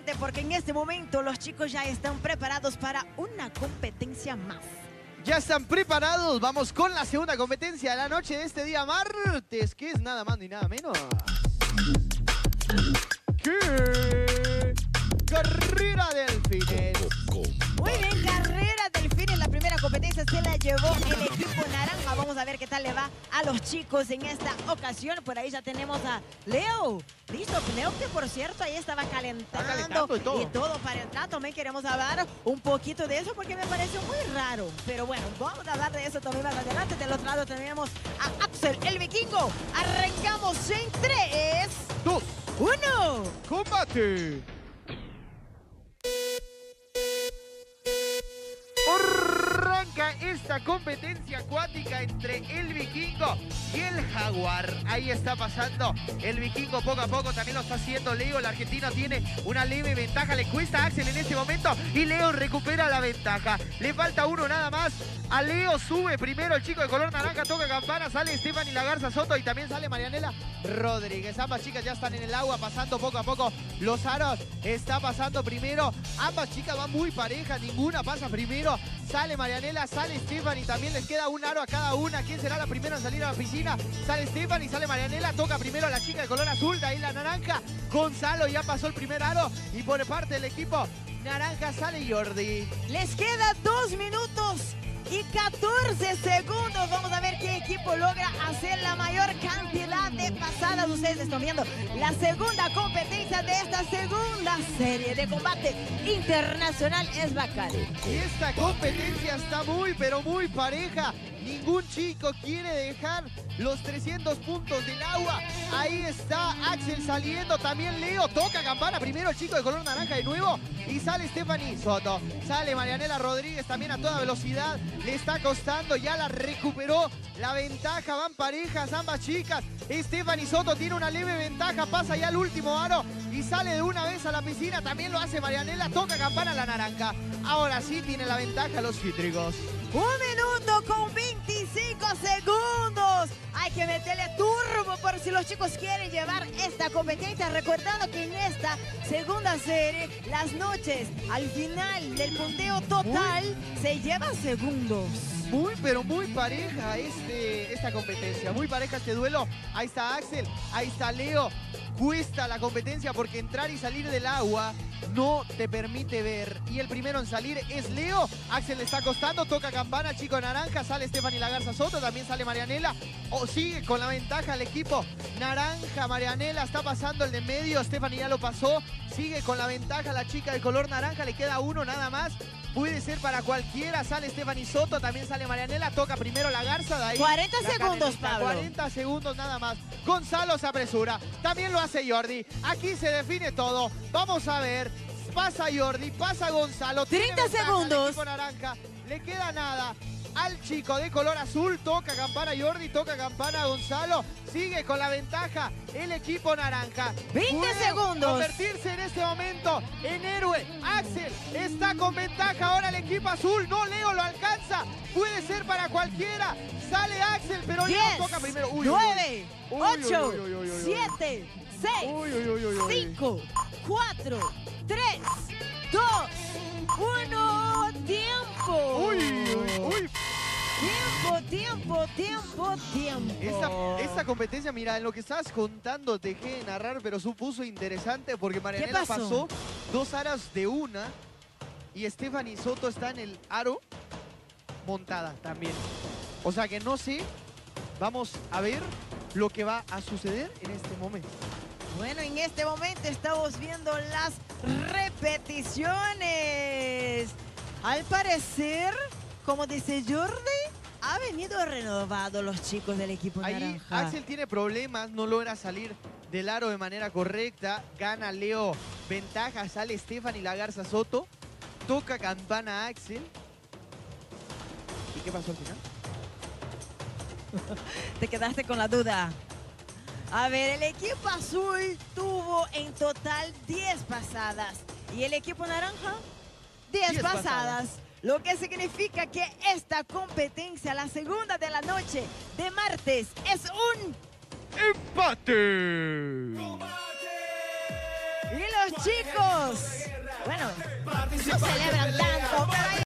combate porque en este momento los chicos ya están preparados para una competencia más. Ya están preparados, vamos con la segunda competencia de la noche de este día martes, que es nada más ni nada menos que Carrera Delfines. Muy bien, Carrera Delfines, la primera competencia se la llevó el equipo naranja. Vamos a ver qué tal le va a los chicos en esta ocasión. Por ahí ya tenemos a Leo. Listo, Leo que por cierto ahí estaba calentando y todo para entrar. También queremos hablar un poquito de eso porque me pareció muy raro. Pero bueno, vamos a hablar de eso también más adelante. Del otro lado tenemos a Axel, el vikingo. Arrancamos en 3, 2, 1. ¡Combate! Arranca esta competencia acuática entre el vikingo y el jaguar. Ahí está pasando el vikingo poco a poco, también lo está haciendo Leo. El argentino tiene una leve ventaja, le cuesta a Axel en este momento y Leo recupera la ventaja. Le falta uno nada más. A Leo sube primero el chico de color naranja, toca campana, sale Stephanie La Garza Soto y también sale Marianela Rodríguez. Ambas chicas ya están en el agua, pasando poco a poco los aros. Está pasando primero, ambas chicas van muy parejas, ninguna pasa primero. Sale Marianela, sale Stephanie, también les queda un aro a cada una. ¿Quién será la primera en salir a la piscina? Sale Stephanie, sale Marianela, toca primero a la chica de color azul, de ahí la naranja. Gonzalo ya pasó el primer aro y por parte del equipo naranja sale Jordi. Les queda 2 minutos y 14 segundos. Vamos a ver qué equipo logra hacer la mayor cantidad de pasadas. Ustedes están viendo la segunda competencia de esta segunda serie de combate internacional. Es bacán. Y esta competencia está muy, pero muy pareja. Ningún chico quiere dejar los 300 puntos del agua. Ahí está Axel saliendo, también Leo. Toca campana primero el chico de color naranja de nuevo. Y sale Stephanie Soto. Sale Marianela Rodríguez también a toda velocidad. Le está costando, ya la recuperó la ventaja. Van parejas ambas chicas. Stephanie Soto tiene una leve ventaja. Pasa ya al último aro y sale de una vez a la piscina. También lo hace Marianela. Toca campana la naranja. Ahora sí tiene la ventaja los cítricos. 1 minuto con 25 segundos. Hay que meterle turbo por si los chicos quieren llevar esta competencia. Recordando que en esta segunda serie, las noches al final del punteo total se llevan segundos. Muy, pero muy pareja esta competencia. Muy pareja este duelo. Ahí está Axel, ahí está Leo. Cuesta la competencia porque entrar y salir del agua no te permite ver. Y el primero en salir es Leo. Axel le está costando, toca campana, chico naranja. Sale Stephanie La Garza Soto, también sale Marianela. Sigue con la ventaja el equipo naranja. Marianela está pasando el de medio. Stephanie ya lo pasó. Sigue con la ventaja la chica de color naranja. Le queda uno nada más. Puede ser para cualquiera. Sale Stephanie Soto, también sale Marianela. Toca primero La Garza, de ahí 40 segundos, Pablo. 40 segundos nada más. Gonzalo se apresura. También lo hace Jordi. Aquí se define todo. Vamos a ver. Pasa Jordi, pasa Gonzalo. 30 segundos. El equipo naranja. Le queda nada al chico de color azul. Toca campana Jordi, toca campana Gonzalo. Sigue con la ventaja el equipo naranja. 20 segundos. Convertirse en este momento en héroe. Axel está con ventaja ahora el equipo azul. No, Leo lo alcanza. Puede ser para cualquiera. Sale Axel, pero 10, Leo toca primero. 9, uy, 8, uy, uy, uy, uy. 7, 6, Uy, uy, uy, uy, uy. 5, 4, 3, 2, 1. ¡Tiempo! Uy, uy, uy. Tiempo. Esta competencia, mira, en lo que estabas contando dejé de narrar, pero supuso interesante porque Marianela pasó? pasó 2 aras de una y Stephanie Soto está en el aro montada también. O sea que no sé, vamos a ver lo que va a suceder en este momento. Bueno, en este momento estamos viendo las repeticiones. Al parecer, como dice Jordi, ha venido renovado los chicos del equipo Ahí naranja. Axel tiene problemas, no logra salir del aro de manera correcta. Gana Leo ventaja, sale Stephanie La Garza Soto. Toca campana Axel. ¿Y qué pasó al final? Te quedaste con la duda. A ver, el equipo azul tuvo en total 10 pasadas. Y el equipo naranja, 10 pasadas. Lo que significa que esta competencia, la segunda de la noche de martes, es un ¡empate! Y los chicos Bueno, no celebran tanto.